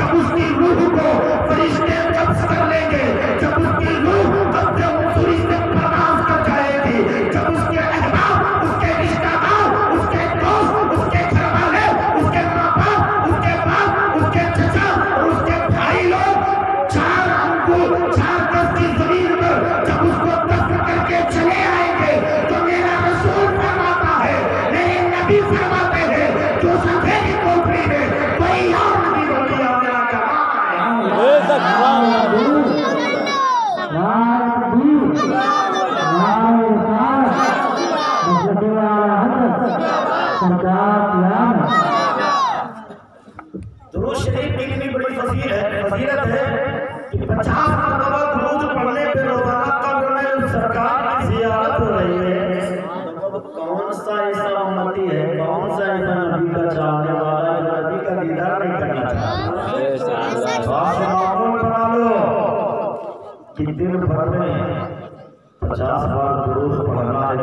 जब उसकी रूह को फरिश्ते कब्ज कर लेंगे, जब उसकी रूह कब्ज़े मंसूरी से परवाज़ कर जाएगी, जब उसके अहबाब, उसके रिश्तेदार, उसके दोस्त, उसके घरवाले, उसके माँ बाप, उसके बाप, उसके चचा और उसके भाई लोग 4 गज की जमीन पर जब उसको दफन करके चले आएंगे, तो मेरा रसूल फरमाता है, मेरे नबी फरमाते हैं, जो सफेद कोठरी में कोई और नबी बल्कि मेरा कलाम दुरूद शरीफ की इतनी बड़ी फजीलत है कि 50 मरतबा दुरूद पढ़ने पे रोजाना कब्र में सरकार की ज़ियारत हो रही है। तो कौन सा ऐसा उम्मती है, कौन सा ऐसा नबी का चाहने वाला है जो नबी का दीदार नहीं करना चाहता? मामूल बना लो कि दिन भर में 50 बार दुरूद पढ़ना है।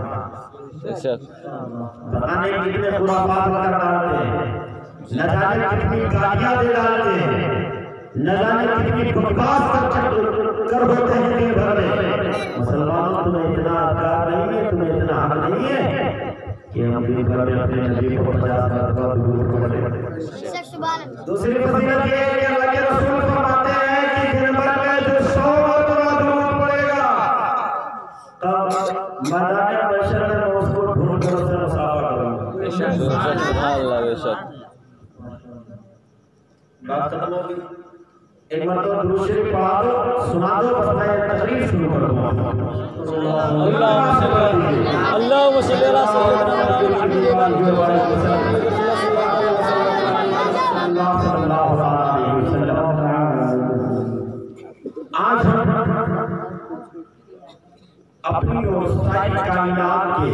पता नहीं कितने खुराफात कर डालते हैं, न जाने कितनी गालियां दे डालते हैं, न जाने कितनी बकवास कर होते हैं दिन भर में। मुसलमानों, तुम्हें इतना अधिकार नहीं है, तुम्हें इतना हक नहीं है कि हम दिन भर में अपने नबी को 50 मरतबा दुरूद पढ़ें। दूसरी फजीलत ये है कि अल्लाह के रसूल फरमाते हैं कि दिन भर में जो 100 मरतबा दुरूद पढ़ेगा, कब मैदान महशर में मैं उसको ढूंढ कर उससे मुसाफा करूंगा। बात खत्म होगी। एक मरतबा दुरूद शरीफ पढ़ा दो, सुना दो, बस मैं तकरीर शुरू कर दूंगा। अल्लाहुम्मा सल्ली अला सय्यिदिना आज हम अपनी और सारी कायनात के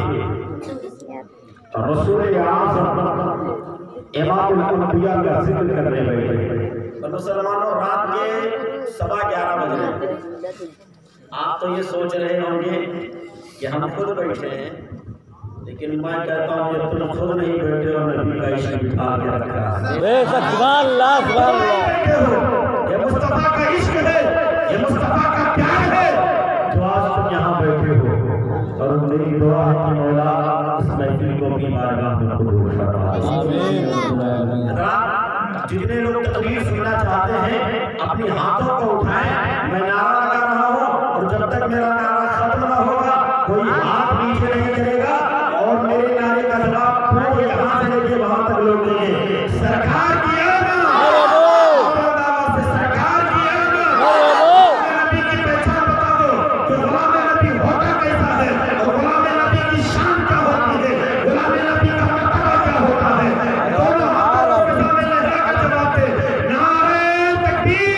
रसूल आज़म इमामुल अंबिया का जिक्र करने बैठे। और मुसलमानों, रात के 11:15 बज रहे। आप तो ये सोच रहे होंगे कि हम खुद बैठे हैं, लेकिन मैं कहता हूँ जब तुम खुद नहीं बैठे हो, नबी का इश्क बिठा के रखा है। ये मुस्तफा का इश्क है, ये मुस्तफा का प्यार है जो आज तुम यहाँ बैठे हो। और मेरी दुआ है कि मौला इस महफिल को अपनी बारगाह में कबूल फरमा। जितने लोग तकरीर सुनना चाहते हैं अपने हाथों को उठाएं, मैं नारा लगा रहा हूँ और जब तक मेरा नारा खत्म न होगा कोई हाथ नीचे नहीं करेगा और मेरे नारे का जवाब पूरे यहाँ से लेके वहां तक लोग देंगे। सरकार की सरकार की नबी की पहचान बता दो कि गुलाम नबी होता कैसा है और गुलाम नबी की शान क्या होती है, गुलाम नबी का मर्तबा क्या होता है। दोनों हाथों के सामने लहरा कर जवाब दे, नारे तकबीर,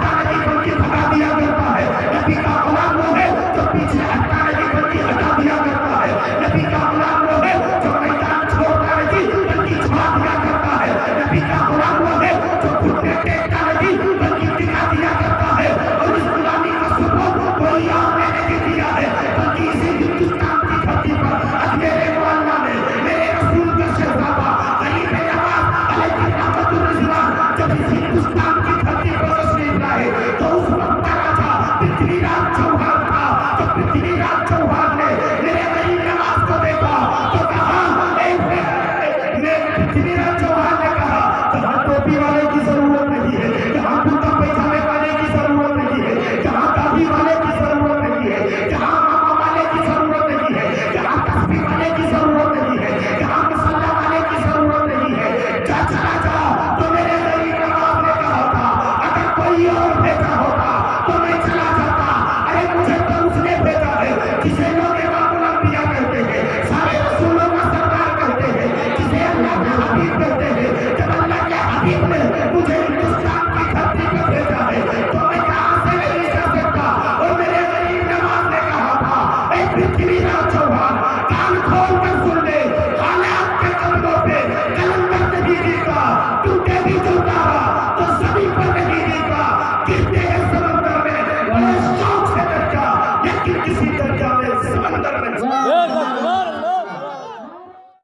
दिया